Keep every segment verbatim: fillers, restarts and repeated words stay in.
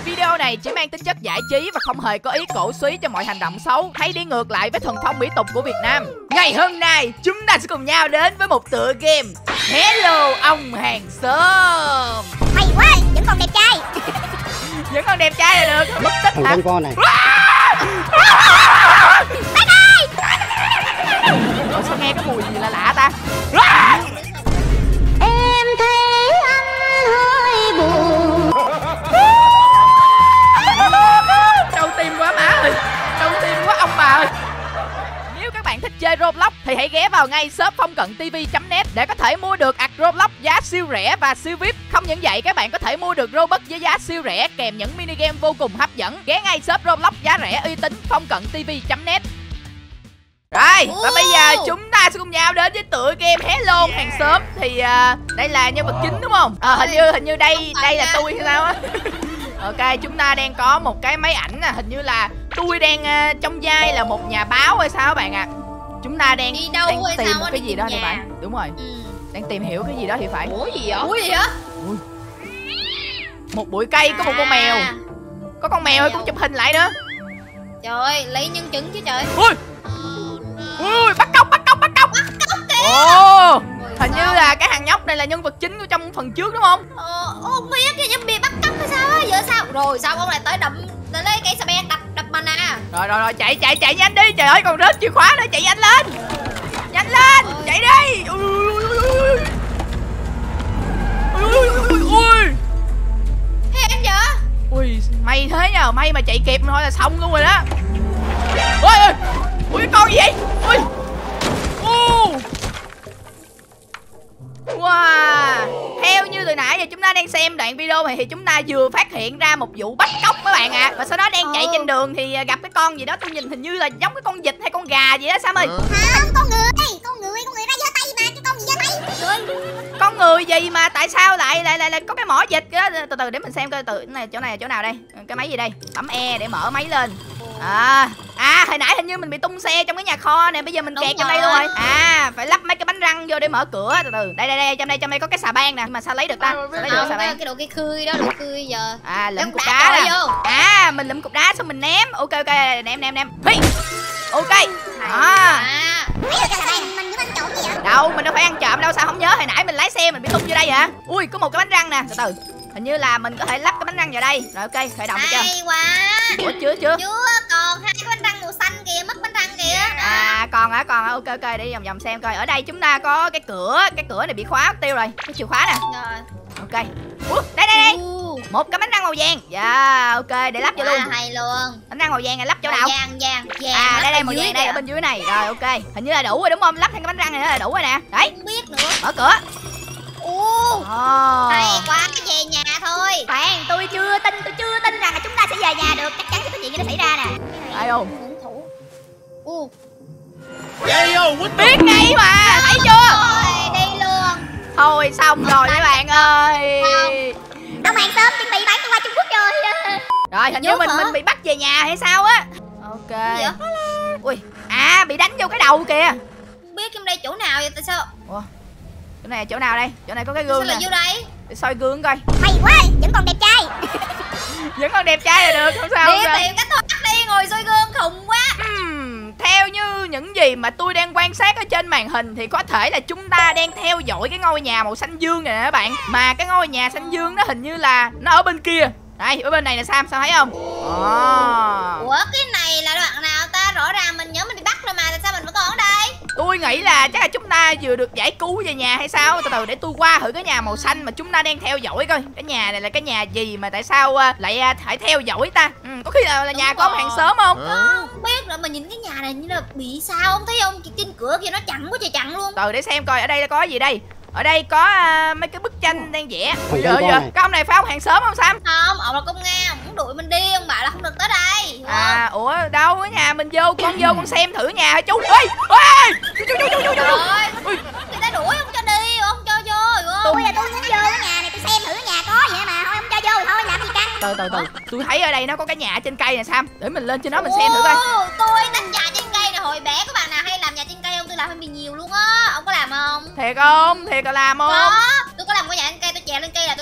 Video này chỉ mang tính chất giải trí và không hề có ý cổ suý cho mọi hành động xấu hay đi ngược lại với thuần phong mỹ tục của Việt Nam. Ngày hôm nay chúng ta sẽ cùng nhau đến với một tựa game Hello ông hàng xóm. Hay quá, vẫn còn đẹp trai. Vẫn còn đẹp trai là được. Mất tích hả? Thằng con này. Bác ơi! Ủa, sao nghe cái mùi gì lạ lạ ta? Em thấy anh hơi buồn. Đau tim quá má ơi. Đau tim quá ông bà ơi. Nếu các bạn thích chơi Roblox thì hãy ghé vào ngay shop phong cận tv chấm net để có thể mua được ạc Roblox giá siêu rẻ và siêu vi ai pi. Không những vậy, các bạn có thể mua được Robux với giá siêu rẻ kèm những mini game vô cùng hấp dẫn. Ghé ngay shop Roblox giá rẻ uy tín phong cận tv chấm net. Rồi, và bây giờ chúng ta sẽ cùng nhau đến với tựa game Hello hàng xóm. Thì uh, đây là nhân vật chính đúng không? Ờ, hình như hình như đây đây là tôi hay sao á. Ok, chúng ta đang có một cái máy ảnh nè, hình như là tôi đang uh, trong vai là một nhà báo hay sao các bạn ạ. À? Chúng ta đang, đi đâu đang tìm sao một cái gì đó thì phải. Đúng rồi. Ừ. Đang tìm hiểu cái gì đó thì phải. Ủa gì vậy? Ủa gì vậy? Ui. Một bụi cây có một con mèo. Có con mèo cũng chụp hình lại nữa. Trời ơi, lấy nhân chứng chứ trời. Ui. Ui, bắt cóc, bắt cóc, bắt cóc. Bắt cóc kìa. Ồ, hình như là cái thằng nhóc này là nhân vật chính của trong phần trước đúng không? Ờ, không biết cái zombie bắt cóc hay sao á, giờ sao? Rồi sao ông lại tới đập tới lấy cây xà beng đập đập mình à? Rồi rồi rồi, chạy chạy chạy nhanh đi. Trời ơi, còn rớt chìa khóa nữa, chạy nhanh lên. Nhanh lên, ôi. Chạy đi. Ui ui ui ui. Hèn vậy? Ui, may thế nhờ, may mà chạy kịp thôi là xong luôn rồi đó. Ôi ơi. Ui, cái con gì vậy? Ui. Uh. Wow. Theo như từ nãy giờ chúng ta đang xem đoạn video này thì chúng ta vừa phát hiện ra một vụ bắt cóc các bạn ạ. À. Và sau đó đang chạy ừ. trên đường thì gặp cái con gì đó, tôi nhìn hình như là giống cái con vịt hay con gà gì đó Sam ơi. Không, con người, con người, con người ra giơ tay mà, cái con gì giơ tay. Con người gì mà tại sao lại lại lại, lại có cái mỏ vịt đó. Từ từ để mình xem coi, từ cái này chỗ này chỗ nào đây? Cái máy gì đây? Bấm E để mở máy lên. À, à hồi nãy hình như mình bị tung xe trong cái nhà kho nè, bây giờ mình kẹt trong đây luôn rồi. À, phải lắp mấy cái bánh răng vô để mở cửa. Từ từ, đây đây đây, trong đây trong đây có cái xà beng nè, mà sao lấy được ta? Sao lấy được xà beng? Cái đồ cây khươi đó, đồ khươi giờ. À, lụm cục đá vô. À, mình lụm cục đá xong mình ném. Ok ok, ném ném ném. Hi. Ok. À. Đâu, mình đâu phải ăn trộm đâu, sao không nhớ hồi nãy mình lái xe mình bị tung vô đây hả? Ui, có một cái bánh răng nè, từ từ. Hình như là mình có thể lắp cái bánh răng vào đây. Rồi ok, khởi động chưa? Hay quá. Ủa chưa chưa? Chưa, còn hai cái bánh răng màu xanh kìa, mất bánh răng kìa. Đó. À còn hả, còn hả? Ok ok, để vòng vòng xem coi. Ở đây chúng ta có cái cửa, cái cửa này bị khóa mất tiêu rồi. Cái chìa khóa nè. Rồi. Ok. Ủa, đây đây đây. Một cái bánh răng màu vàng. Dạ, yeah, ok, để lắp vô luôn. À, hay luôn. Bánh răng màu vàng này lắp chỗ nào? Vàng vàng vàng. À, đây đây màu vàng đây ở bên dưới này. Rồi ok. Hình như là đủ rồi đúng không? Lắp thêm cái bánh răng này nữa là đủ rồi nè. Đấy. Không biết nữa. Mở cửa. Ồ, oh. Hay quá, về nhà thôi. Khoan, tôi chưa tin, tôi chưa tin rằng là chúng ta sẽ về nhà được. Chắc chắn sẽ có chuyện gì nó xảy ra nè. Ai không? Ồ. Biết ngay mà, thấy chưa? Rồi, đi luôn. Thôi xong rồi các bạn ơi. Ông hàng xóm chuẩn bị bán tôi qua Trung Quốc rồi. Rồi hình như mình hả? Mình bị bắt về nhà hay sao á. Ok. Ui, à bị đánh vô cái đầu kìa. Không biết trong đây chỗ nào vậy, tại sao? Ủa? Chỗ này chỗ nào đây? Chỗ này có cái gương nè. Sao lại vô đây? Để soi gương coi. Hay quá, vẫn còn đẹp trai. Vẫn còn đẹp trai là được, không sao. Đi tìm cách thoát đi, ngồi soi gương khùng quá. Uhm, theo như những gì mà tôi đang quan sát ở trên màn hình thì có thể là chúng ta đang theo dõi cái ngôi nhà màu xanh dương này nè các bạn. Mà cái ngôi nhà xanh dương nó hình như là nó ở bên kia. Đây, ở bên này là Sam, sao thấy không? Oh. Ủa, cái này là đoạn nào ta? Rõ ràng mình nhớ mình bị bắt rồi mà, tại sao mình vẫn còn ở đây? Tôi nghĩ là chắc là chúng ta vừa được giải cứu về nhà hay sao. Từ từ để tôi qua thử cái nhà màu xanh mà chúng ta đang theo dõi coi. Cái nhà này là cái nhà gì mà tại sao lại phải theo dõi ta? Ừ, có khi là, là nhà của ông hàng xóm không? Không biết nữa, mà nhìn cái nhà này như là bị sao không thấy không? Trên cửa kia nó chặn quá trời chặn luôn. Từ để xem coi ở đây có gì đây. Ở đây có uh, mấy cái bức tranh đang vẽ. Giờ giờ cái ông này phải ông hàng xóm không Sam? Không, ông là công nghe, ông muốn đuổi mình đi, ông bảo là không được tới đây. À, ủa đâu ở nhà mình vô, con vô con xem thử nhà hả chú. Ê, ê, chú chú chú chú chú. Rồi, người ta đuổi không cho đi, không cho vô. Tôi là tôi muốn vô cái nhà này, tôi xem thử nhà có vậy mà thôi không cho vô thôi, làm gì căng. Từ từ từ, tôi thấy ở đây nó có cái nhà trên cây nè Sam, để mình lên trên đó mình xem thử coi. Tôi đánh nhà trên cây nè, hồi bé các bạn nào hay làm nhà trên cây không? Tôi làm hơi bị nhiều luôn á, ông có làm không? Thiệt không? Thiệt là làm không? Có, tôi có làm cái nhà trên cây, tôi trèo lên cây là tôi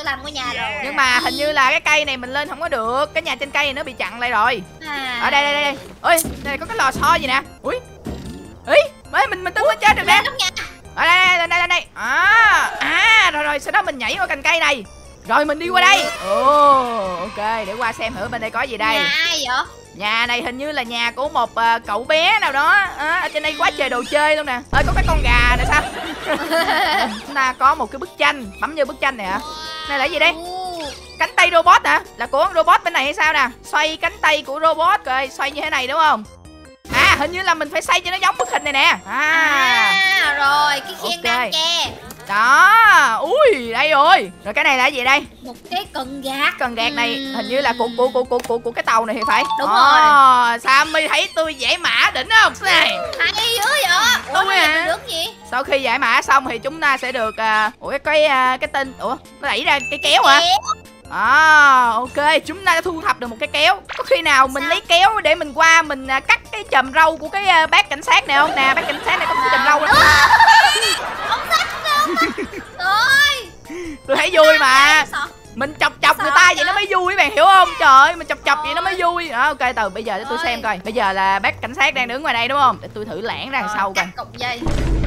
làm ngôi nhà rồi. Nhưng mà hình như là cái cây này mình lên không có được. Cái nhà trên cây này nó bị chặn lại rồi. À. Ở đây đây đây đây. Ôi, đây có cái lò xo gì nè. Ui. Ý, mới mình mình tung lên chết được nè. Ở đây đây đây đây đây. À, à rồi rồi, sau đó mình nhảy qua cành cây này. Rồi mình đi qua đây. Ồ, ok, để qua xem thử bên đây có gì đây. Nhà ai vậy? Nhà này hình như là nhà của một uh, cậu bé nào đó. À, ở trên đây quá trời đồ chơi luôn nè. Ơi có cái con gà nè sao? Chúng ta có một cái bức tranh. Bấm vô bức tranh này hả? Này là gì đây? Cánh tay robot hả? Là của robot bên này hay sao nè? Xoay cánh tay của robot rồi, xoay như thế này đúng không? À, hình như là mình phải xây cho nó giống bức hình này nè. À, à rồi, cái khiên okay. đang tre. Đó, ui, đây rồi. Rồi cái này là gì đây? Một cái cần gạt. Cần gạt này uhm. hình như là của của của của của của cái tàu này thì phải. Đúng à, rồi. Sammy thấy tôi giải mã đỉnh không? Này. Hay dữ vậy? Ủa, Đúng à. được gì? Sau khi giải mã xong thì chúng ta sẽ được uh, ủa cái cái, uh, cái tên ủa nó đẩy ra cái kéo hả? À, ok, chúng ta đã thu thập được một cái kéo. Có khi nào mình Sao? lấy kéo để mình qua mình uh, cắt cái chùm râu của cái uh, bác cảnh sát này không? Nè, bác cảnh sát này có cái chùm râu đó. Ông thích không? Rồi. Tôi thấy vui mà. Mình chọc chọc người ta vậy nó mới vui, các bạn hiểu không? Trời ơi, mình chọc chọc vậy nó mới vui. Đó, ok, từ bây giờ để tôi xem coi. Bây giờ là bác cảnh sát đang đứng ngoài đây đúng không? Để tôi thử lẻn ra đằng sau coi. Cắt cục dây.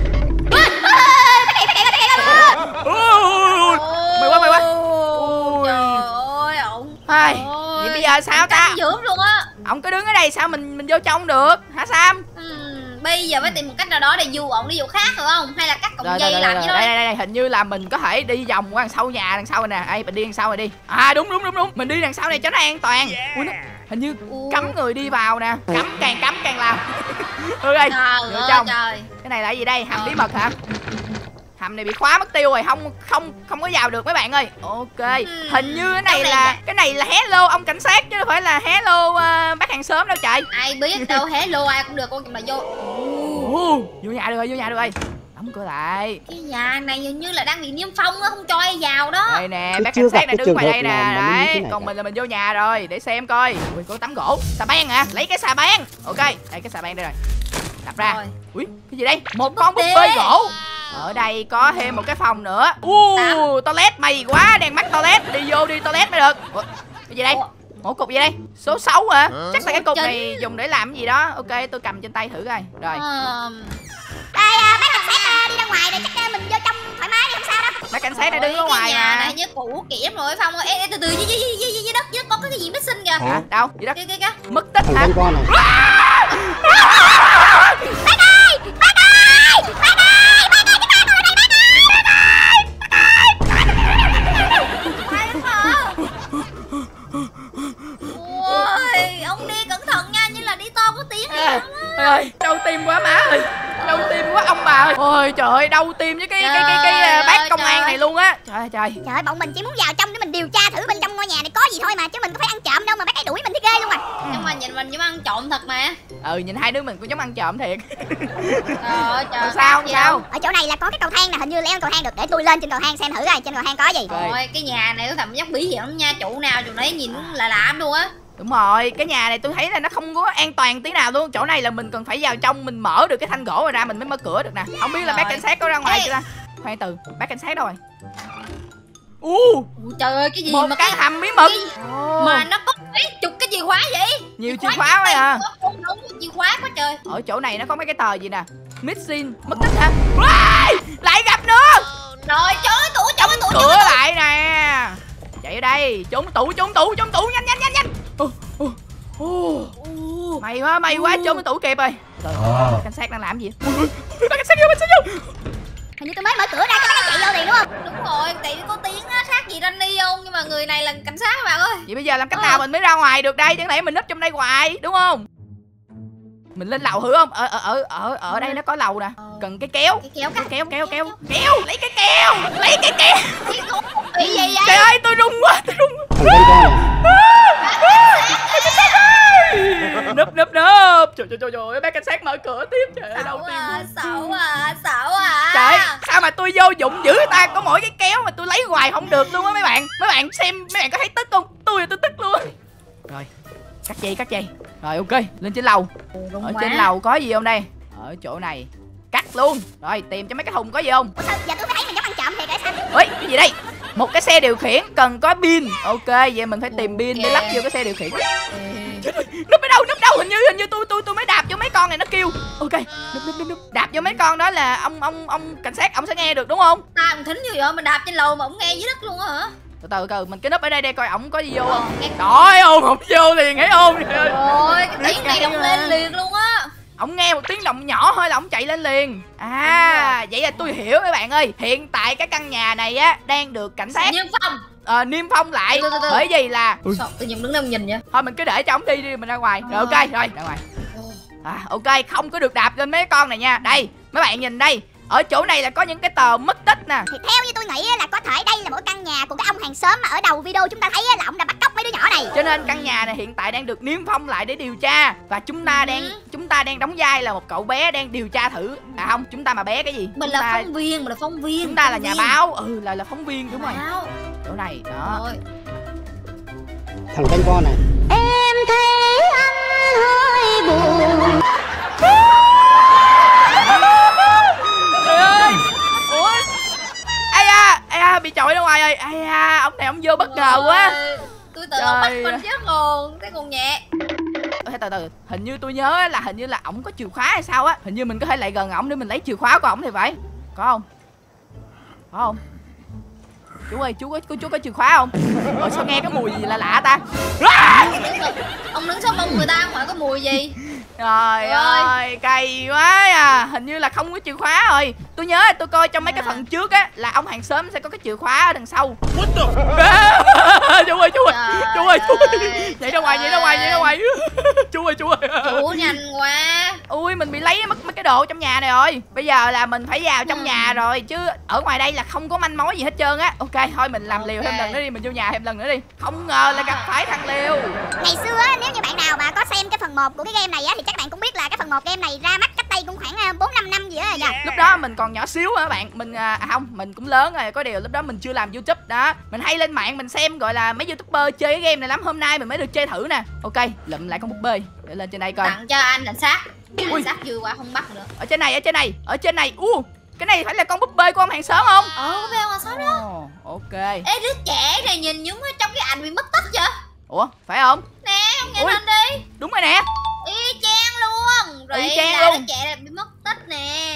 Mày quá, mày quá. Trời ơi, ổng. Ai, vậy bây giờ sao ta? Dữ luôn á. Ông cứ đứng ở đây sao mình mình vô trong được? Hả Sam? Uhm, bây giờ phải tìm một cách nào đó để dù ổng đi dù khác được không? Hay là cắt cọng Rồi, dây rồi, làm rồi, gì rồi. đó? Đây, đây, đây, hình như là mình có thể đi vòng qua đằng sau nhà đằng sau này nè. Ê, mình đi đằng sau này đi. À đúng đúng đúng đúng. Mình đi đằng sau này cho nó an toàn. Ui, nó, hình như Ủa. cấm người đi vào nè. Cấm càng cấm càng làm. Ok, Trời vô ơi trong. trời. Cái này là gì đây? Hầm Ờ. bí mật hả? Hầm này bị khóa mất tiêu rồi, không không không có vào được mấy bạn ơi. Ok, Hmm, hình như cái này cái này là là- cái này là hello ông cảnh sát chứ không phải là hello uh, bác hàng xóm đâu trời. Ai biết đâu, hello ai cũng được, con chừng là vô. Ồ, vô nhà được rồi, vô nhà được rồi. Đóng cửa lại. Cái nhà này hình như là đang bị niêm phong á, không cho ai vào đó. Đây nè, Tôi bác chưa cảnh gặp sát đang cái đứng ngoài trường đây hợp nè. nào mà như thế Đấy, này còn cả. mình là mình vô nhà rồi, để xem coi. Ui, có tấm gỗ. Xà beng hả? Lấy cái xà beng. Ok, đây cái xà beng đây rồi. Đập ra. Rồi. Ui, cái gì đây? Một con búp bê. bê gỗ. Ở đây có thêm một cái phòng nữa. Uh, toilet mày quá, đèn mắt toilet. Đi vô đi toilet mới được. Ủa, cái gì đây? Ủa? Một cục gì đây? Số sáu hả? Chắc là cái cục chính. này dùng để làm cái gì đó. Ok, tôi cầm trên tay thử coi. Rồi. Ờm, Đây à, bác cảnh sát à, đi ra ngoài để chắc à, mình vô trong thoải mái đi không sao đâu. Bác cảnh sát đã ôi, đứng ở ngoài cái nhà mà. này như cũ kỹ lắm rồi Phong ơi. Ê, ê, từ từ dưới, dưới, dưới, dưới, dưới đất dưới đất có cái gì missing kìa. Hả? Đâu? Gì đó? Kìa kìa kìa. Mất tích Thằng hả? danh con này. Ôi, ông đi cẩn thận nha, như là đi to có tiếng À, nha. trời ơi, đau tim quá má ơi. Đau tim quá ông bà ơi. Ôi trời ơi, đau tim với cái cái cái cái, cái Trời bác ơi, công trời an ơi. này luôn á. Trời ơi trời. Trời ơi, bọn mình chỉ muốn vào trong để mình điều tra thử bên trong ngôi nhà này có gì thôi mà, chứ mình có phải ăn trộm đâu mà bác ấy đuổi mình thấy ghê luôn à. Nhưng mà nhìn mình giống ăn trộm thật mà. Ừ, nhìn hai đứa mình cũng giống ăn trộm thiệt. Trời ơi trời. Rồi sao khác gì sao? đâu. Ở chỗ này là có cái cầu thang nè, hình như leo cầu thang được, để tôi lên trên cầu thang xem thử coi trên cầu thang có gì. Ok. Ôi, cái nhà này có thầm nhóc bí hiểm lắm nha, chủ nào chủ đấy nhìn cũng là lạ lắm luôn á. Đúng rồi, cái nhà này tôi thấy là nó không có an toàn tí nào luôn. Chỗ này là mình cần phải vào trong, mình mở được cái thanh gỗ ra mình mới mở cửa được nè. Không biết là bác Rồi. cảnh sát có ra ngoài Ê. chưa ta? Khoan từ, bác cảnh sát đâu rồi? U, Ui, trời ơi cái gì một mà căn cái hầm bí mật. cái- Ồ, mà nó có mấy chục cái chìa khóa vậy? nhiều chìa khóa quá à. Không đúng chìa khóa quá trời. Ở chỗ này nó có mấy cái tờ gì nè. Missing, mất tích hả? Wow, lại gặp nữa. Rồi chối tủ chối tủ Cửa lại nè. Chạy ở đây, trốn tủ, trốn tủ, trốn tủ, nhanh nhanh nhanh nhanh. Ô, ô, ô. May quá, may quá, trốn cái tủ kịp rồi. Trời ơi, cảnh sát đang làm gì? Ui, ui, bác cảnh sát vô, bác cảnh sát vô. Hình như tôi mới mở cửa ra cái bác ấy chạy vô liền đúng không? Đúng rồi, tại vì có tiếng á, khác gì Danny không? Nhưng mà người này là cảnh sát các bạn ơi. Vậy bây giờ làm cách Ờ. nào mình mới ra ngoài được đây? Chẳng lẽ mình núp trong đây hoài, đúng không? Mình lên lầu thử không? Ở ở ở ở ở đây nó có lầu nè. Cần cái kéo. Cái kéo Cái cắt. kéo kéo kéo. Kéo, lấy cái kéo. Lấy cái kéo. Cái con bị gì vậy? Trời ơi, tôi run quá, tôi run. Thằng danh con này. Núp núp núp. Trời trời trời trời, bác cảnh sát mở cửa tiếp. Trời ơi, đau Xấu tim. à, xấu à, xấu à. Trời, sao mà tôi vô dụng dữ ta, có mỗi cái kéo mà tôi lấy hoài không được luôn á mấy bạn. Mấy bạn xem, mấy bạn có thấy tức không? Tôi là tôi tức luôn. Rồi, cắt dây, cắt dây. Rồi ok, lên trên lầu. Rung Ở quá. trên lầu có gì không đây? Ở chỗ này cắt luôn. Rồi tìm cho mấy cái thùng có gì không? Ủa sao giờ tôi phải thấy mình giống ăn trộm thiệt hả sao? Ôi, cái gì đây? Một cái xe điều khiển cần có pin. Ok, vậy mình phải tìm pin để lắp vô cái xe điều khiển. Chết ơi, núp ở đâu, núp đâu? Hình như hình như tôi tôi tôi mới đạp vô mấy con này nó kêu. Ok, núp núp núp núp. Đạp vô mấy con đó là ông ông ông cảnh sát ông sẽ nghe được đúng không? Ta còn thính như vậy mình đạp trên lầu mà ổng nghe dưới đất luôn á hả? Từ từ từ mình cứ núp ở đây để coi ổng có gì vô không. Trời ơi, ôn không vô liền hãy ôn. Ôi, cái tiếng này động lên liền luôn á. Ổng nghe một tiếng động nhỏ thôi là ổng chạy lên liền. À, vậy là tôi hiểu các bạn ơi. Hiện tại cái căn nhà này á đang được cảnh sát Niêm phong. Ờ, niêm phong lại. Từ, từ, từ. Bởi vì là Sao tự nhiên đứng đây nhìn vậy? thôi mình cứ để cho ổng đi đi, mình ra ngoài. Rồi ok, rồi ra ngoài. À, ok, không có được đạp lên mấy con này nha. Đây, mấy bạn nhìn đây. Ở chỗ này là có những cái tờ mất tích nè. Thì theo như tôi nghĩ là có thể đây là một căn nhà của cái ông hàng xóm mà ở đầu video chúng ta thấy là ông đã bắt cóc mấy đứa nhỏ này. Cho nên căn nhà này hiện tại đang được niêm phong lại để điều tra. Và chúng ta đang chúng ta đang đóng vai là một cậu bé đang điều tra thử. À không, chúng ta mà bé cái gì? Mình Chúng là ta, phóng viên, mình là phóng viên. chúng ta là phóng nhà viên. báo. Ừ, là là phóng viên đúng rồi. Báo. Chỗ này đó. Rồi. Thằng canh con này. Em thấy anh hơi buồn. Trời ơi. Ủa? Ai da, ai da, bị chọi ra ngoài rồi. Ai da, ông này ông vô bất ngờ quá. Ôi, tôi tưởng ông bắt Trời. mình chết luôn, cái còn nhẹ. Ê, từ từ, hình như tôi nhớ là hình như là ổng có chìa khóa hay sao á. Hình như mình có thể lại gần ổng để mình lấy chìa khóa của ổng thì phải. Có không? Có không? Chú ơi, chú có chú, chú có chìa khóa không? Ủa sao nghe cái mùi gì lạ lạ ta? Ông đứng sau mông người ta ngoài có mùi gì? Trời ơi, cay quá à. Hình như là không có chìa khóa rồi. Tôi nhớ tôi coi trong mấy cái phần trước á là ông hàng xóm sẽ có cái chìa khóa ở đằng sau. Chú ơi, chú ơi, chú ơi, chú ơi. Nhảy ra ngoài, nhảy ra ngoài, nhảy ra ngoài. Chú ơi, chú ơi. Chú nhanh quá. Ui, mình bị lấy mất mấy cái đồ trong nhà này rồi. Bây giờ là mình phải vào trong Ừ. nhà rồi. Chứ ở ngoài đây là không có manh mối gì hết trơn á. Ok, thôi mình làm liều thêm Ok. lần nữa đi. Mình vô nhà thêm lần nữa đi. Không ngờ là gặp phải thằng liều. Ngày xưa á, nếu như bạn nào mà có xem cái phần một của cái game này á thì chắc bạn cũng biết là cái phần một game này ra mắt cách đây cũng khoảng bốn năm năm gì á nha. Lúc đó mình còn nhỏ xíu hả bạn. Mình à à, không, mình cũng lớn rồi. Có điều lúc đó mình chưa làm YouTube đó. Mình hay lên mạng mình xem gọi là mấy YouTuber chơi cái game này lắm. Hôm nay mình mới được chơi thử nè. Ok, lụm lại con búp bê để lên trên đây coi. Tặng cho anh cảnh sát. Ui. Cảnh sát vui quá không bắt nữa. Ở trên này, ở trên này, ở trên này. U, cái này phải là con búp bê của ông hàng xóm không? Ờ, có phải không sao đó? Ồ, ok. Ê, đứa trẻ này nhìn giống trong cái ảnh bị mất tích vậy? Ủa, phải không? Nè, ông nghe Ui. lên đi. Đúng rồi nè. Y chang luôn. Rồi Y chang là luôn. đứa trẻ này bị mất tích nè.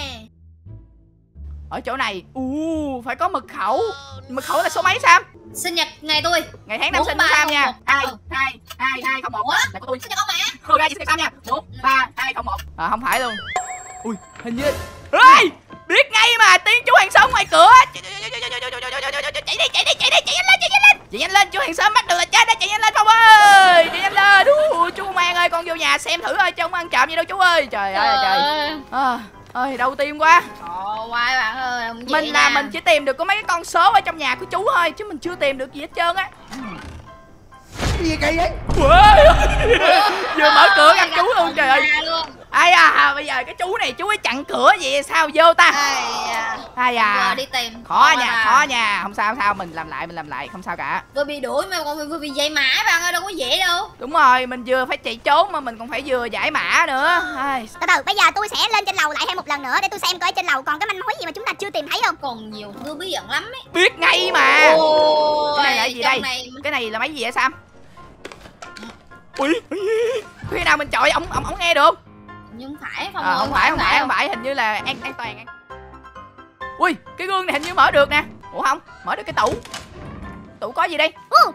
Ở chỗ này, u phải có mật khẩu. Mật khẩu là số mấy Sam? Sinh nhật ngày tôi. Ngày tháng năm Bốn, sinh của ba, Sam không, nha. một. Hai, Ừ. hai, hai, hai, không một. Ủa? Là của tôi. Sinh nhật ông mà. Ok, sinh nhật Sam nha. Bốn, ba, hai, không một. À, không phải luôn. Ui, hình như. Ê, biết ngay mà, tiếng chú hàng xóm ngoài cửa. Chạy đi, chạy đi, chạy đi, chạy nhanh lên, chạy nhanh lên. Chạy nhanh lên, chú hàng xóm bắt được là chết đó, chạy nhanh lên Phong ơi. Chạy nhanh lên. Đú, chú công an ơi, con vô nhà xem thử ơi, chứ không ăn trộm gì đâu chú ơi. Trời ơi trời. À, ơi đau tim quá. Trời ơi bạn ơi, ông Mình là mình chỉ tìm được có mấy cái con số ở trong nhà của chú thôi, chứ mình chưa tìm được gì hết trơn á. Gì kỳ vậy? Vừa mở cửa gặp chú luôn trời ơi. Ai à, bây giờ cái chú này chú ấy chặn cửa vậy sao vô ta? Ai à, đi tìm. khó nha, khó nha. Không sao, không sao, mình làm lại, mình làm lại, không sao cả. Vừa bị đuổi mà còn vừa bị dây mã bạn ơi, đâu có dễ đâu. Đúng rồi, mình vừa phải chạy trốn mà mình còn phải vừa giải mã nữa. Ai. Từ từ, bây giờ tôi sẽ lên trên lầu lại thêm một lần nữa để tôi xem coi trên lầu còn cái manh mối gì mà chúng ta chưa tìm thấy không. Còn nhiều thứ bí ẩn lắm ấy. Biết ngay mà. Ôi, Cái này là gì đây? trong này... Cái này là mấy gì vậy Sam? Ui, khi nào mình chọi ổng ổng ổng nghe được? Nhưng phải không? À, ơi, không phải, không phải, không phải, hình như là an an toàn. An... Ui, cái gương này hình như mở được nè. Ủa không, mở được cái tủ. Tủ có gì đây? Uh.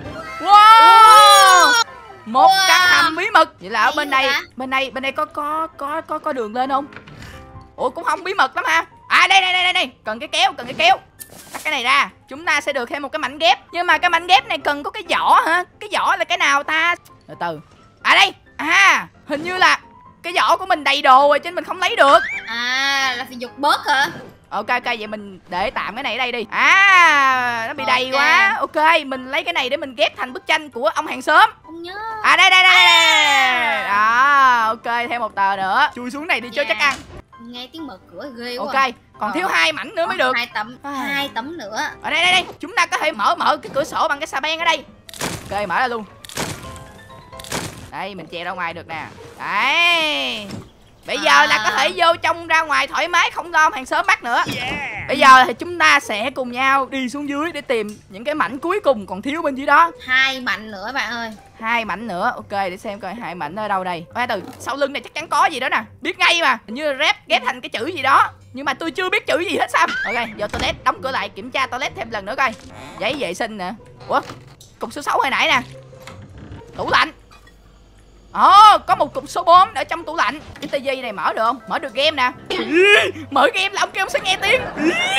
Wow, một Wow. căn hầm bí mật. Vậy là ở Hay bên quá đây, ta. bên đây, bên đây có có có có có đường lên không? Ủa cũng không bí mật lắm ha. À đây đây đây đây đây, cần cái kéo, cần cái kéo. Cắt cái này ra, chúng ta sẽ được thêm một cái mảnh ghép. Nhưng mà cái mảnh ghép này cần có cái vỏ hả? Cái vỏ là cái nào ta? Từ từ. À đây, à hình như là cái vỏ của mình đầy đồ rồi chứ mình không lấy được. À, là phải dục bớt hả? Ok ok, vậy mình để tạm cái này ở đây đi. À, nó bị đầy Ok. quá. Ok, mình lấy cái này để mình ghép thành bức tranh của ông hàng xóm. Không nhớ. À đây đây đây, đây. Đó, ok, thêm một tờ nữa. Chui xuống này đi cho Yeah. chắc ăn. Nghe tiếng mở cửa ghê quá. Ok, còn thiếu hai mảnh nữa mới được. Hai tấm, À. hai tấm nữa. Ở đây đây đây, chúng ta có thể mở mở cái cửa sổ bằng cái xà beng ở đây. Ok, mở ra luôn. Đây, mình trèo ra ngoài được nè. Đấy. Bây giờ À. là có thể vô trong ra ngoài thoải mái, không lo hàng xóm bắt nữa. Bây giờ thì chúng ta sẽ cùng nhau đi xuống dưới để tìm những cái mảnh cuối cùng còn thiếu bên dưới đó. Hai mảnh nữa bạn ơi. Hai mảnh nữa. Ok, để xem coi hai mảnh ở đâu đây. Khoan từ, sau lưng này chắc chắn có gì đó nè. Biết ngay mà. Hình như rep ghép thành cái chữ gì đó. Nhưng mà tôi chưa biết chữ gì hết sao. Ok, vô toilet, đóng cửa lại, kiểm tra toilet thêm lần nữa coi. Giấy vệ sinh nè. Ủa, cục số sáu hồi nãy nè. Tủ lạnh. Ồ, oh, có một cục số bốn ở trong tủ lạnh. Cái tivi này mở được không? Mở được game nè. Mở game là ông kêu ông sẽ nghe tiếng.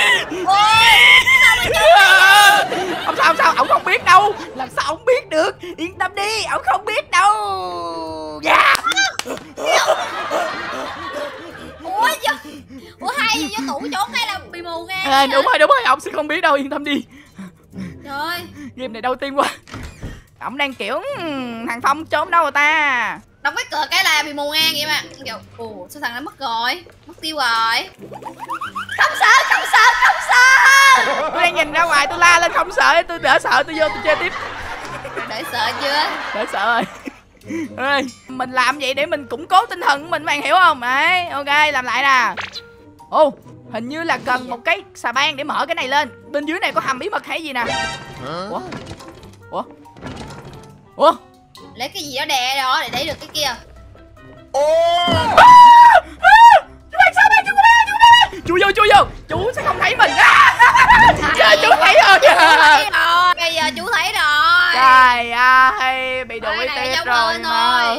Không sao, không sao, ông không biết đâu. Làm sao ông biết được? Yên tâm đi, ông không biết đâu. Yeah. Ủa chứ? Ủa hay gì vô tủ trốn hay là bị mù nghe? À, đúng rồi, đúng rồi, ông sẽ không biết đâu, yên tâm đi. Trời, game này đau tim quá. Ông đang kiểu thằng Phong trốn đâu rồi ta? đóng cái cửa cái là bị mù ngang vậy mà. Kiểu, ủa sao thằng nó mất rồi? Mất tiêu rồi. Không sợ, không sợ, không sợ. Tôi đang nhìn ra ngoài, tôi la lên không sợ, tôi đỡ sợ, tôi vô tôi chơi tiếp. Đợi sợ chưa? Đỡ sợ rồi. Ê, mình làm vậy để mình củng cố tinh thần của mình, bạn hiểu không? Đấy, ok, làm lại nè. Ồ, hình như là cần một cái xà beng để mở cái này lên. Bên dưới này có hầm bí mật hay gì nè. Ủa? Ủa? Ủa? Lấy cái gì đó đè đó để lấy được cái kia. Chú ơi, sao đây? Chú ơi, chú ơi. Chú vô, chú vô. Chú sẽ không thấy mình. Trời, chú thấy rồi. Rồi, bây giờ chú thấy rồi. Trời ơi, bị đuổi tiếp rồi mà.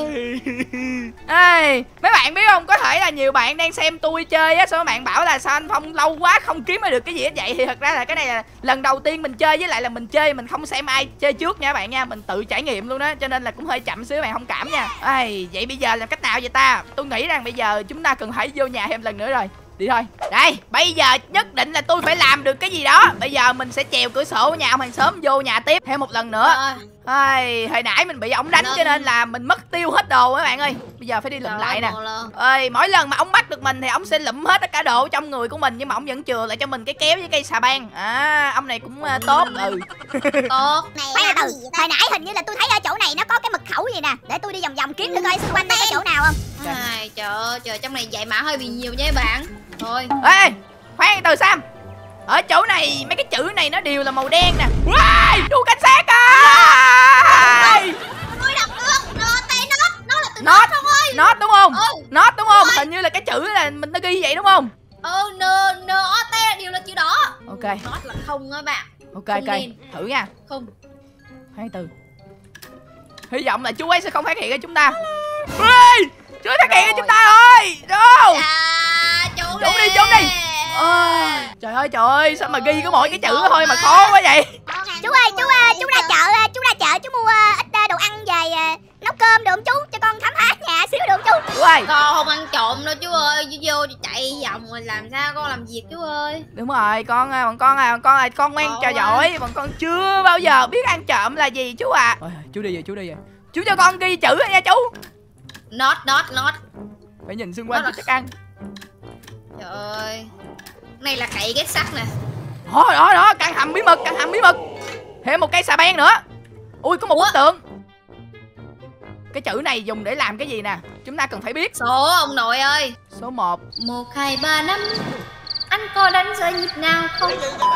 Ê, mấy bạn biết không, có thể là nhiều bạn đang xem tôi chơi á, sao mấy bạn bảo là sao anh Phong lâu quá không kiếm được cái gì hết vậy. Thì thật ra là cái này là lần đầu tiên mình chơi, với lại là mình chơi mình không xem ai chơi trước nha bạn nha, mình tự trải nghiệm luôn đó, cho nên là cũng hơi chậm xíu, bạn thông cảm nha. Ê, vậy bây giờ làm cách nào vậy ta? Tôi nghĩ rằng bây giờ chúng ta cần phải vô nhà thêm lần nữa rồi. Đi thôi. Đây, bây giờ nhất định là tôi phải làm được cái gì đó. Bây giờ mình sẽ trèo cửa sổ nhà ông hàng xóm vô nhà tiếp thêm một lần nữa. Ê, hồi nãy mình bị ổng đánh cho nên là mình mất tiêu hết đồ các bạn ơi. Bây giờ phải đi lụm lại nè. Ê, mỗi lần mà ông bắt được mình thì ổng sẽ lụm hết tất cả đồ trong người của mình, nhưng mà ổng vẫn chừa lại cho mình cái kéo với cây xà beng. À, ông này cũng uh, tốt. Ừ. Tốt. Này từ, hồi nãy hình như là tôi thấy ở chỗ này nó có cái mật khẩu gì nè. Để tôi đi vòng vòng kiếm thử coi xung quanh đây có chỗ nào không. Ai, trời ơi, trời, trong này dạy mã hơi bị nhiều nha các bạn. Thôi. Ê, khoan từ Sam. Ở chỗ này mấy cái chữ này nó đều là màu đen nè. Wow, đu cảnh sát ơi. Tôi đọc được. Nó tay nốt, nó là từ Nốt không ơi. Nốt đúng không? Ừ. Nốt đúng không? Rồi. Hình như là cái chữ là mình nó ghi vậy đúng không? Ừ, n n o t đều là chữ đó. Ok. Nốt là không á bạn. Ok Không ok. nên. Thử nha. Không. Hai từ. Hy vọng là chú ấy sẽ không phát hiện ra chúng ta. Ê, chú ấy phát hiện ra chúng ta rồi. Đâu? À, trốn Trốn đi, trốn đi. À, trời ơi trời ơi, sao mà ghi có mỗi cái chữ thôi mà khó quá vậy? Chú ơi, chú chú ra chợ, chú ra chợ chú mua ít đồ ăn về nấu cơm được không chú? Cho con khám phá nhà xíu được không chú? Chú ơi. Con không ăn trộm đâu chú ơi, chú vô chạy vòng rồi làm sao con làm việc chú ơi. Đúng rồi, con bọn con à, bọn con là con ngoan trò giỏi, bọn con chưa bao giờ biết ăn trộm là gì chú à. Ôi, chú đi về, chú đi về. Chú cho con ghi chữ nha chú. Nốt, nốt, nốt. Phải nhìn xung quanh cho chắc ăn. Trời ơi. Này là cậy ghét sắt nè. Đó, đó, đó, căn hầm bí mật, căn hầm bí mật. Thêm một cây xà beng nữa. Ui, có một bức tượng. Cái chữ này dùng để làm cái gì nè? Chúng ta cần phải biết. Số ông nội ơi. Số một. Một, hai, ba, năm. Anh có đánh rơi nhịp nào không?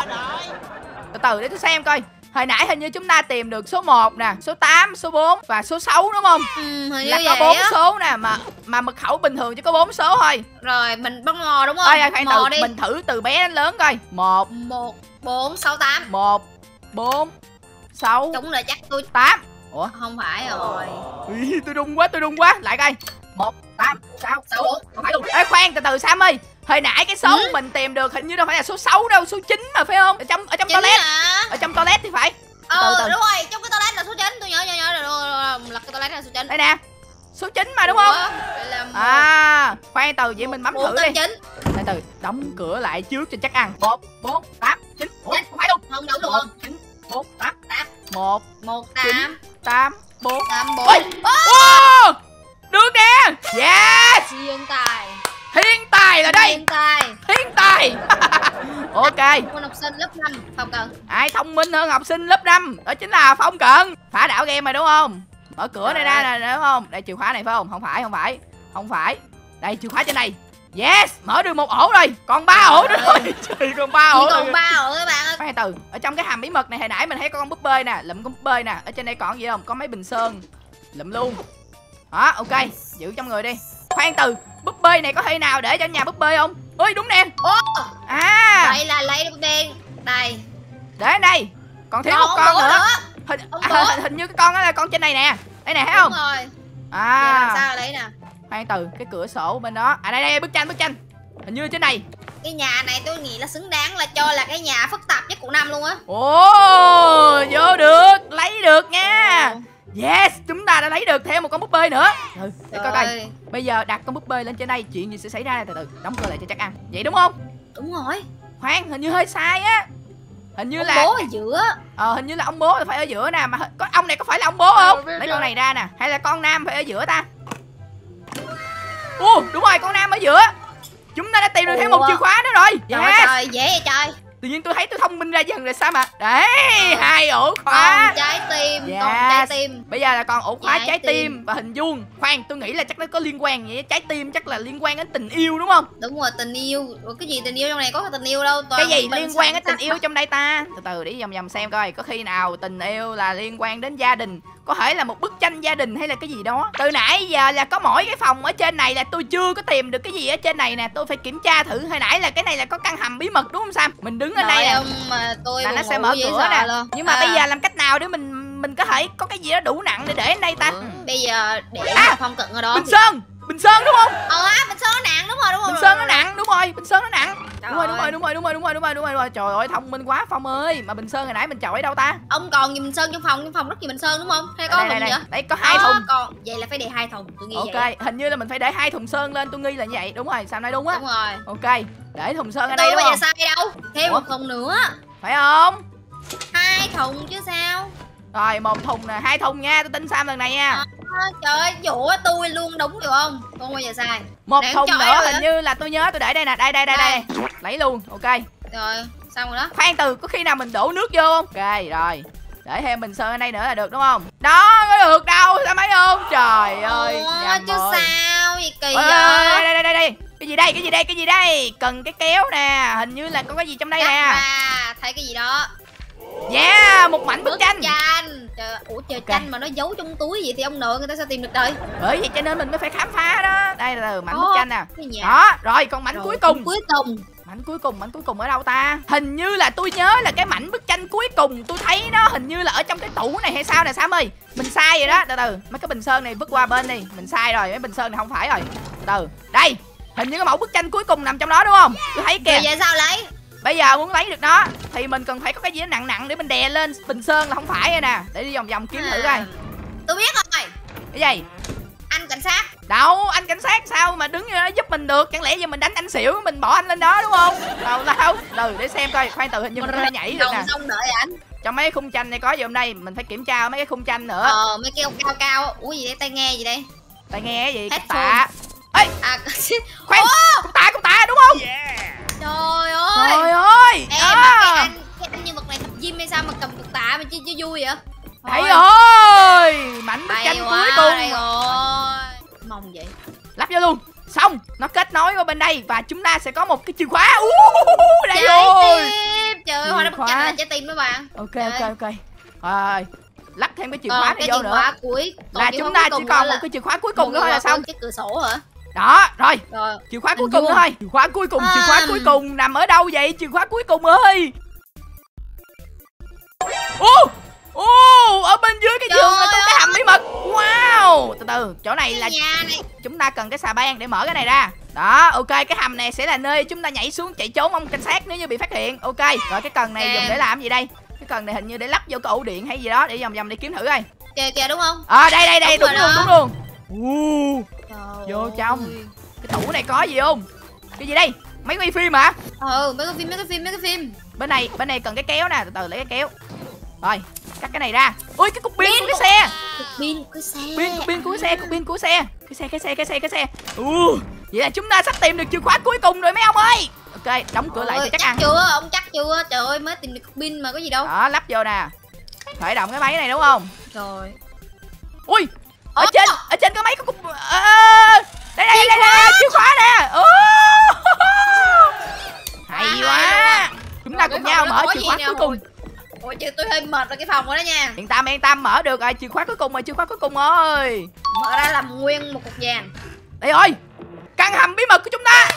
Từ từ để tôi xem coi. Hồi nãy hình như chúng ta tìm được số một nè, số tám, số bốn và số sáu đúng không? Ừ, hình như là có bốn số nè, mà mà mật khẩu bình thường chỉ có bốn số thôi. Rồi mình bấm mò đúng không? Ôi, khoan mò từ, đi. mình thử từ bé đến lớn coi. Một, một, bốn, sáu, tám. Một, bốn, sáu. Đúng rồi, chắc tôi tám. Ủa? Không phải rồi. Ui, tôi đung quá, tôi đung quá. Lại coi. Một, tám, sáu, sáu, bốn. Không phải luôn. Ê, khoan từ từ Sam ơi. Hồi nãy cái số ừ. mình tìm được hình như đâu phải là số sáu đâu, số chín mà phải không? Ở trong ở trong toilet. À? Ở trong toilet thì phải. Ờ từ từ. Đúng rồi, trong cái toilet là số chín, tôi nhớ nhớ nhớ rồi, là cái toilet là số chín. Đây nè. Số chín mà đúng không? Là à, khoan từ vậy mình bấm thử đi. chín. Từ từ, đóng cửa lại trước cho chắc ăn. một, bốn, tám, chín. Ủa, không phải luôn. Không đúng luôn. chín, bốn, tám, tám. một, một, tám, tám, bốn. tám, bốn. Wow! Được nè. Yes. Thiên tài. Thiên tài là đây. Thiên tài. Thiên tài. Ok. Con học sinh lớp năm, Phong Cận. Ai thông minh hơn học sinh lớp năm? Đó chính là Phong Cận. Phá đảo game rồi đúng không? Mở cửa này ra nè đúng không? Đây chìa khóa này phải không? Không phải, không phải. Không phải. Đây chìa khóa trên này. Yes, mở được một ổ rồi. Còn ba ổ nữa rồi. Trời, còn ba ổ. Còn ba ổ các bạn ơi. Khoan từ, ở trong cái hầm bí mật này hồi nãy mình thấy có con búp bê nè, lụm con búp bê nè. Ở trên đây còn gì không? Có mấy bình sơn. Lụm luôn. Đó, ok, giữ trong người đi. Khoan từ, búp bê này có thể nào để cho nhà búp bê không? Ôi đúng nè. Ồ, à đây là lấy búp bê. Đây. Để ở đây. Còn thiếu Còn một con nữa, nữa. Hình, à, hình, hình như cái con đó là con trên này nè. Đây nè, thấy không? Đúng rồi. À, làm sao lấy nè. khoan từ, cái cửa sổ bên đó. À đây đây, bức tranh bức tranh. Hình như trên này. Cái nhà này tôi nghĩ là xứng đáng là cho là cái nhà phức tạp nhất của năm luôn á. Ồ, vô được, lấy được nha. Yes, chúng ta đã lấy được thêm một con búp bê nữa. Ừ, để coi coi. Bây giờ đặt con búp bê lên trên đây, chuyện gì sẽ xảy ra này? Từ từ, đóng cửa lại cho chắc ăn. Vậy đúng không? Đúng rồi. Khoan, hình như hơi sai á. Hình như ông là bố ở giữa. Ờ, hình như là ông bố là phải ở giữa nè. Mà có ông này có phải là ông bố không? Lấy con này ra nè. Hay là con nam phải ở giữa ta? Ồ, đúng rồi, con nam ở giữa. Chúng ta đã tìm được thêm một chìa khóa nữa rồi. Trời Yes. trời, dễ vậy trời. Tự nhiên tôi thấy tôi thông minh ra dần rồi sao mà. Đấy, hai ổ khóa. Còn trái tim, Yes. còn trái tim. Bây giờ là còn ổ khóa Trái trái tim. tim và hình vuông. Khoan, tôi nghĩ là chắc nó có liên quan vậy. Trái tim chắc là liên quan đến tình yêu đúng không? Đúng rồi, tình yêu. Ủa, cái gì tình yêu trong này có tình yêu đâu. Cái gì liên quan đến tình yêu trong đây ta? Từ từ đi vòng vòng xem coi. Có khi nào tình yêu là liên quan đến gia đình, có thể là một bức tranh gia đình hay là cái gì đó. Từ nãy giờ là có mỗi cái phòng ở trên này là tôi chưa có tìm được cái gì ở trên này nè. Tôi phải kiểm tra thử. Hồi nãy là cái này là có căn hầm bí mật đúng không Sam? Mình đứng ở đây nè mà tôi là nó sẽ mở cửa nè. Luôn. Nhưng mà à. bây giờ làm cách nào để mình mình có thể có cái gì đó đủ nặng để để ở đây ta? Ừ. Bây giờ để à, phong cận ở đó. Bình thì... sơn, bình sơn đúng không? Ờ á, bình sơn nó nặng đúng rồi đúng rồi. Bình sơn nó nặng đúng rồi, bình sơn nó nặng. Trời đúng rồi, đúng rồi, đúng rồi, đúng rồi, đúng rồi, đúng rồi, đúng rồi, đúng rồi. Trời ơi, thông minh quá Phong ơi. Mà bình sơn hồi nãy mình chọi ở đâu ta? Ông còn nhiều bình sơn trong phòng, trong phòng rất nhiều bình sơn đúng không? Hay có đây, thùng đây, vậy? đây có hai à, thùng. Còn vậy là phải để hai thùng, tôi nghĩ ok, vậy. hình như là mình phải để hai thùng sơn lên, tôi nghi là như vậy. Đúng rồi, sao nói đúng á? Đúng rồi. Ok, để thùng sơn ở Tôi đây đúng bây không? giờ sai đâu? Thêm Ủa? một thùng nữa. Phải không? Hai thùng chứ sao? Rồi, một thùng nè, hai thùng nha, tôi tin Sam lần này nha. À, trời ơi, dụ tôi luôn đúng được không? Không bao giờ sai. Một Để thùng nữa hình đó. như là tôi nhớ tôi để đây nè, đây đây đây đây. Lấy luôn, ok. Rồi, xong rồi đó. Khoan từ, có khi nào mình đổ nước vô không? Ok, rồi. Để thêm bình sơn ở đây nữa là được đúng không? Đó, có được đâu, sao mấy không? Trời ơi, Ủa, chứ ơi. sao gì kỳ Ôi, vậy? đây, đây, đây, đây, đây. Cái gì đây, cái gì đây, cái gì đây? Cần cái kéo nè, hình như là có cái gì trong đây nè. À, thấy cái gì đó. Yeah, một mảnh bức tranh. tranh. Trời, ủa trời Ok. tranh mà nó giấu trong túi vậy thì ông nội người ta sao tìm được đời? Bởi vậy cho nên mình mới phải khám phá đó. Đây là mảnh bức Ồ, tranh nè. cái nhà. Đó, rồi còn mảnh Rồi, cuối cùng. Cuối cùng. Mảnh cuối cùng, mảnh cuối cùng ở đâu ta? Hình như là tôi nhớ là cái mảnh bức tranh cuối cùng tôi thấy nó hình như là ở trong cái tủ này hay sao nè Sam ơi. Mình sai rồi đó, từ từ. Mấy cái bình sơn này vứt qua bên đi. Mình sai rồi, mấy bình sơn này không phải rồi. Từ từ. Đây, hình như cái mẫu bức tranh cuối cùng nằm trong đó đúng không? Tôi thấy kìa. Rồi vậy sao lấy? Bây giờ muốn lấy được nó thì mình cần phải có cái gì đó nặng nặng để mình đè lên bình sơn là không phải rồi nè. Để đi vòng vòng kiếm thử coi. Tôi biết rồi. Cái gì? Anh cảnh sát. Đâu, anh cảnh sát sao mà đứng như đó giúp mình được? Chẳng lẽ giờ mình đánh anh xỉu mình bỏ anh lên đó đúng không? Đâu đâu. Từ để xem coi, khoan từ hình như mình có thể nhảy được nè. Xong đợi anh. Trong mấy cái khung tranh này có gì hôm nay mình phải kiểm tra mấy cái khung tranh nữa. Ờ, mấy keo cao cao. Ủa gì đây, tai nghe gì đây? Tai nghe cái gì? Cục Headphone. tạ. Ê, À, khoan, cục tạ, cục tạ đúng không? trời ơi. Trời ơi. Ê, à. mà cái anh, cái anh nhân vật này tập gym hay sao mà cầm cục tạ mà chơi cho vui vậy? Thấy ơi, mảnh bức tranh cuối cùng. Đây rồi. Mong vậy. Lắp vô luôn. Xong, nó kết nối qua bên đây và chúng ta sẽ có một cái chìa khóa. Uh, đây rồi. Tim. Trời ơi, hoa bức tranh là trái tim đó bạn. Ok Trời. ok ok. Rồi, lắp thêm cái chìa Còn khóa này cái vô chìa nữa. khóa cuối. Còn Là chìa chúng khóa ta cuối chỉ cùng còn nữa một cái chìa khóa cuối cùng nữa thôi là xong. cái cửa sổ hả? Đó, rồi. Rồi. Chìa khóa cuối Hình cùng nữa vuông. thôi. Chìa khóa cuối cùng, chìa khóa À. cuối cùng nằm ở đâu vậy? Chìa khóa cuối cùng ơi. Ô, ô, ở bên dưới cái Trời giường là có cái ơi. hầm bí mật. Wow, từ từ, chỗ này Cái là nhà này. chúng ta cần cái xà beng để mở cái này ra. Đó, ok, cái hầm này sẽ là nơi chúng ta nhảy xuống chạy trốn ông cảnh sát nếu như bị phát hiện. Ok, rồi cái cần này Ok. dùng để làm gì đây? Cái cần này hình như để lắp vô cái ổ điện hay gì đó, để vòng vòng để kiếm thử coi. Kìa kìa đúng không? À đây đây đây, Đúng đúng, rồi luôn, đó. đúng luôn. Uh, Trời vô ơi. trong. Cái tủ này có gì không? Cái gì đây? Máy quay phim hả? Ừ, mấy cái phim, mấy cái phim, mấy cái phim. Bên này, bên này cần cái kéo nè, từ từ lấy cái kéo. Rồi, cắt cái này ra. Ui, cái cục pin của cái xe. Cục pin của cái xe. Pin, cục pin của cái xe, cục pin của cái xe. Cái xe, cái xe, cái xe, cái xe. Uh, vậy là chúng ta sắp tìm được chìa khóa cuối cùng rồi mấy ông ơi. Ok, đóng cửa lại cho chắc ăn. chưa? Ông chắc chưa? Trời ơi, mới tìm được cục pin mà có gì đâu. Đó, lắp vô nè. Khởi động cái máy này đúng không? Rồi. Ui, ở Ủa? trên, ở trên cái máy có cục. À, đây đây đây đây, chìa khóa nè. Ồ, nhau mở chìa khóa cuối cùng. Ôi chứ tôi hơi mệt rồi cái phòng rồi đó nha. Yên tâm yên tâm, mở được rồi, chìa khóa cuối cùng rồi, chìa khóa cuối cùng ơi. Mở ra làm nguyên một cục vàng. Đây rồi, căn hầm bí mật của chúng ta.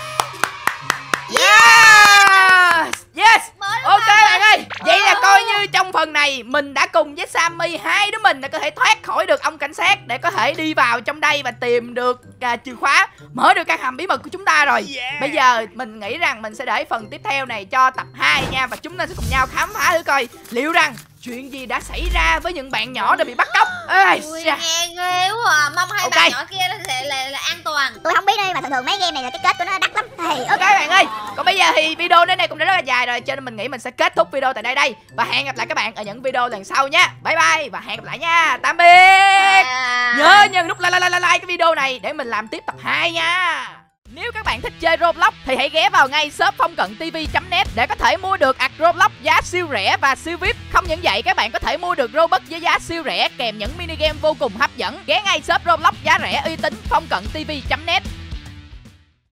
Yes, yes. Ok bạn ơi, vậy là coi như trong phần này mình đã cùng với Sammy, hai đứa mình đã có thể thoát khỏi được ông cảnh sát để có thể đi vào trong đây và tìm được à, chìa khóa mở được căn hầm bí mật của chúng ta rồi. Bây giờ mình nghĩ rằng mình sẽ để phần tiếp theo này cho tập hai nha, và chúng ta sẽ cùng nhau khám phá thử coi liệu rằng chuyện gì đã xảy ra với những bạn nhỏ đã bị bắt cóc. Ê, Ui, nghe ghê quá à. Mong hai okay. bạn nhỏ kia là, là, là, là an toàn. Tôi không biết đây mà thường thường mấy game này là cái kết của nó đắt lắm. Hey, ok bạn ơi, còn bây giờ thì video đến đây cũng đã rất là dài rồi, cho nên mình nghĩ mình sẽ kết thúc video tại đây đây và hẹn gặp lại các bạn ở những video lần sau nha. Bye bye và hẹn gặp lại nha. Tạm biệt. À. Nhớ nhấn nút like, like, like, like cái video này để mình làm tiếp tập hai nha. Nếu các bạn thích chơi Roblox thì hãy ghé vào ngay shop phong cận tv chấm net để có thể mua được ạc Roblox giá siêu rẻ và siêu vi ai pi. Không những vậy, các bạn có thể mua được Robux với giá siêu rẻ kèm những mini game vô cùng hấp dẫn. Ghé ngay shop Roblox giá rẻ uy tín phong cận tv chấm net.